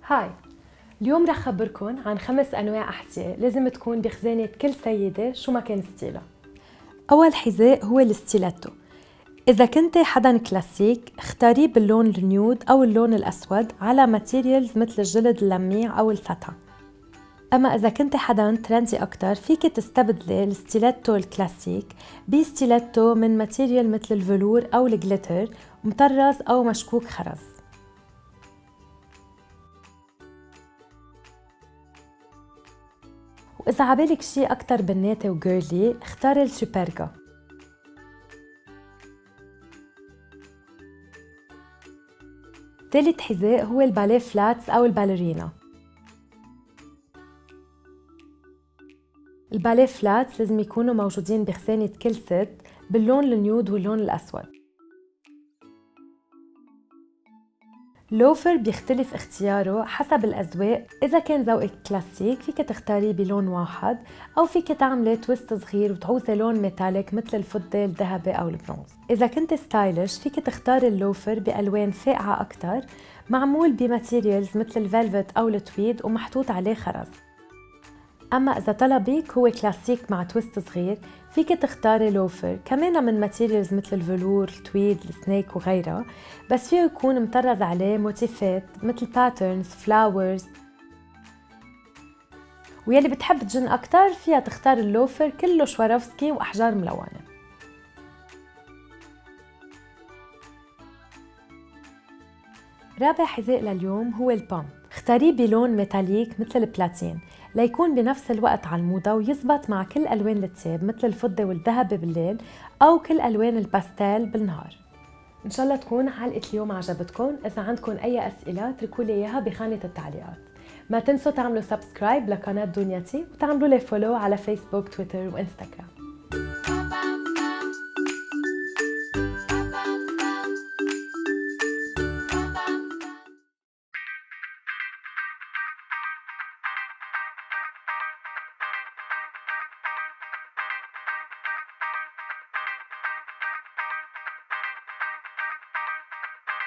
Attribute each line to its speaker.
Speaker 1: هاي، اليوم رح خبركن عن 5 أنواع أحذية لازم تكون بخزانة كل سيدة شو ما كان ستيلها. أول حذاء هو الستيلاتو. إذا كنتي حدا كلاسيك اختاريه باللون النيود أو اللون الأسود على ماتيريالز مثل الجلد اللميع أو الساتان. أما إذا كنتي حدا ترندي أكتر فيك تستبدلي الستيلاتو الكلاسيك بستيلاتو من ماتيريال مثل الفلور أو الجليتر مطرز أو مشكوك خرز. وإذا عبالك شي أكتر بناتي وجيرلي اختاري السوبرغا. تالت حذاء هو الباليه فلاتس أو الباليرينا. الباليه فلاتس لازم يكونوا موجودين بخزانة كل ست باللون النيود واللون الأسود. لوفر بيختلف اختياره حسب الأذواق. إذا كان ذوقك كلاسيك فيك تختاريه بلون واحد أو فيك تعملي تويست صغير وتعوزي لون ميتاليك مثل الفضة الذهبي أو البرونز. إذا كنت ستايلش فيك تختاري اللوفر بألوان فاقعة أكتر معمول بماتيريالز مثل الفلفت أو التويد ومحطوط عليه خرز. أما إذا طلبك هو كلاسيك مع تويست صغير فيك تختاري لوفر كمان من ماتيريالز مثل الفلور، التويد، السنيك وغيرها، بس فيه يكون مطرز عليه موتيفات مثل باترنز، فلاورز. ويلي بتحب تجن أكتر فيها تختار اللوفر كله شواروفسكي وأحجار ملونة. رابع حذاء لليوم هو البامب. اختاريه بلون ميتاليك مثل البلاتين ليكون بنفس الوقت على الموضة ويزبط مع كل ألوان الثياب مثل الفضة والذهبي بالليل أو كل ألوان الباستيل بالنهار. إن شاء الله تكون حلقة اليوم عجبتكم. إذا عندكم أي أسئلة اتركوا لي إياها بخانة التعليقات. ما تنسوا تعملوا سبسكرايب لقناة دنيتي وتعملوا لي فولو على فيسبوك، تويتر وإنستغرام.